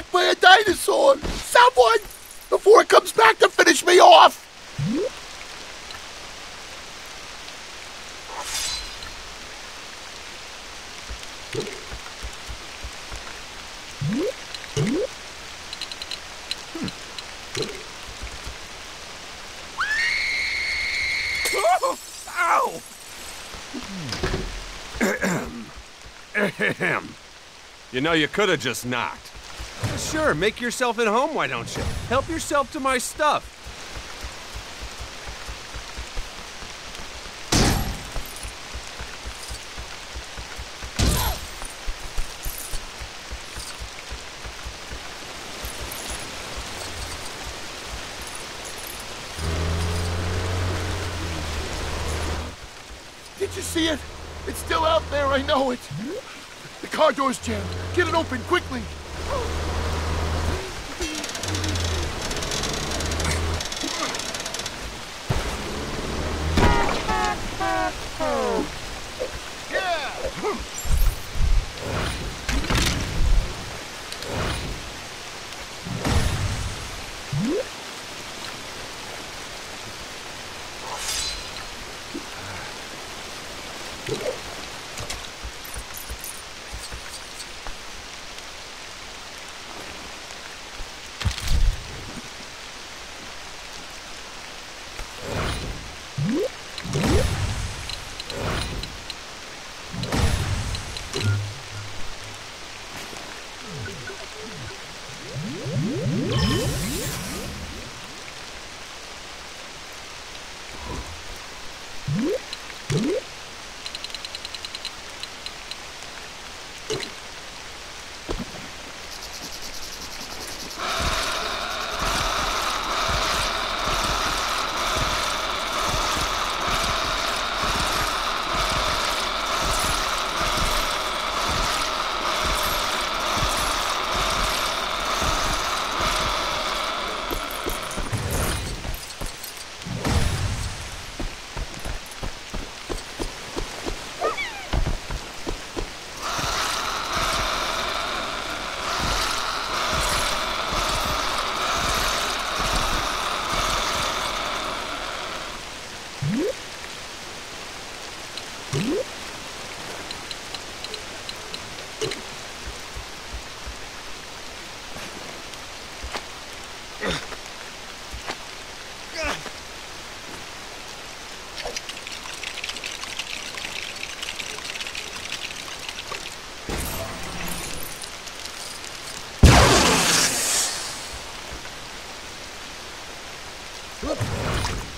attacked by a dinosaur! Someone! Before it comes back to finish me off! Ow! Ahem. You know, you could have just knocked. Sure, make yourself at home, why don't you? Help yourself to my stuff. Did you see it? It's still out there, I know it. The car door's jammed. Get it open, quickly. Look.